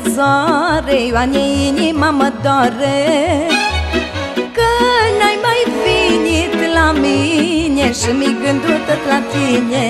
răzoare, Ioane, inima mă doare, că n-ai mai venit la mine și mi gândul tot la tine.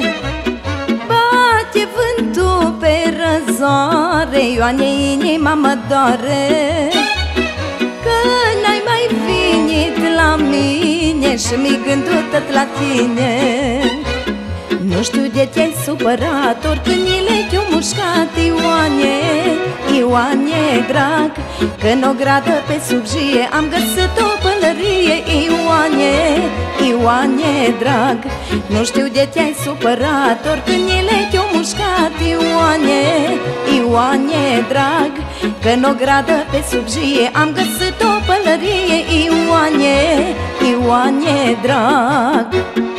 Bate vântul pe răzoare, Ioane, inima mă doare, că n-ai mai venit la mine și mi gândul tot la tine. Nu știu de te-ai supărat oricând le-ai mușcat, Ioane, Ioane drag, că în o gradă pe subjie am găsit o pălărie, Ioane, Ioane drag. Nu știu de te-ai supărat oricând le-ai mușcat, Ioane, Ioane drag, că în o gradă pe subjie am găsit o pălărie, Ioane, Ioane drag.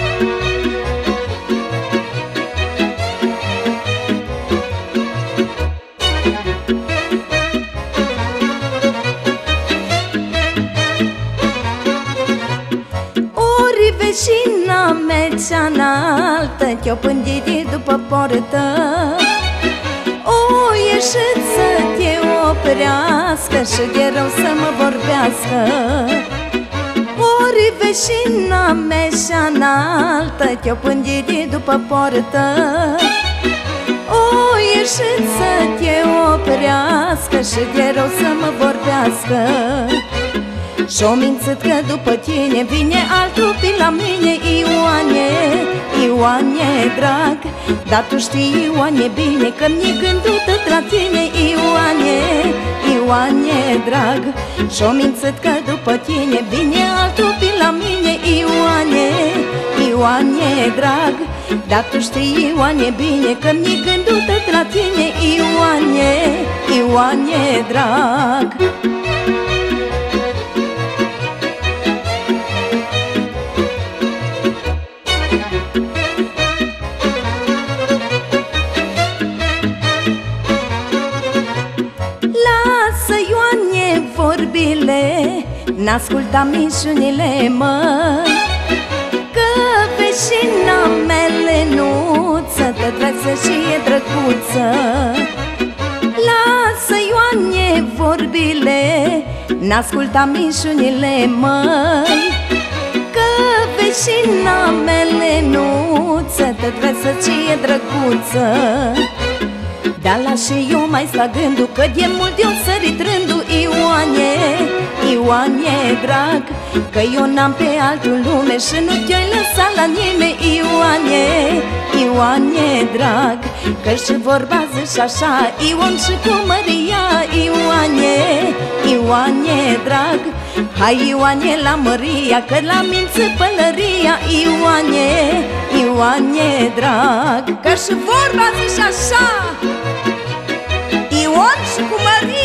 Vecina mea cea înaltă te-o pândit după portă, o ieșit să te oprească și de rău să mă vorbească. Ori vecina mea cea înaltă te-o pândit după portă, o ieșit să te oprească și de rău să mă vorbească. Și-o mințit că după tine vine altul pe la mine, Ioane, Ioane drag, dar tu știi, Ioane, bine că mi-e gândul tot la tine, Ioane, Ioane drag. Și-o mințit că după tine vine altul pe la mine, Ioane, Ioane drag, dar tu știi, Ioane, bine că mi-e gândul tot la tine, Ioane, Ioane drag. Lasă, Ioane, vorbile, n-asculta minciunile, mă, că vecina mea Lenuță te dragă și e drăguță. Lasă, Ioane, vorbile, n-asculta minciunile, măi, că vecina mea Lenuță te dragă și e drăguță. Dar la și eu mai sta gândul că de mult eu sărit rândul, Ioane, Ioane drag, că eu n-am pe altul lume și nu te-ai lăsat la nimeni, Ioane, Ioane drag, că și vorba zici așa, Ion și cu Maria, Ioane, Ioane drag. Hai, Ioane, la Maria, că la mință pălăria, Ioane, Ioane drag, că și vorba zici așa, Ion și cu Maria.